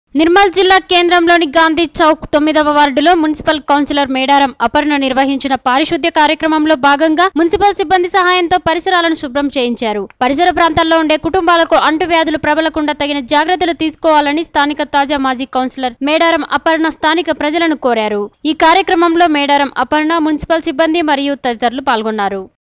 నిర్మల్ జిల్లా కేంద్రంలోని గాంధీ చౌక్ 9వ వార్డులో మున్సిపల్ కౌన్సిలర్ మేడారం అపర్ణ నిర్వహించిన పారిశుద్ధ్య కార్యక్రమంలో భాగంగా మున్సిపల్ సిబ్బంది సహాయంతో పరిసరాలను శుభ్రం చేయించారు. పరిసర ప్రాంతాల్లో ఉండే కుటుంబాలకు అంటువ్యాధులు ప్రబలకుండా తగిన జాగ్రత్తలు తీసుకోవాలని స్థానిక తాజా మాజీ కౌన్సిలర్ మేడారం అపర్ణ స్థానిక ప్రజలను కోరారు. ఈ కార్యక్రమంలో మేడారం అపర్ణ, మున్సిపల్ సిబ్బంది మరియు తదితరులు పాల్గొన్నారు.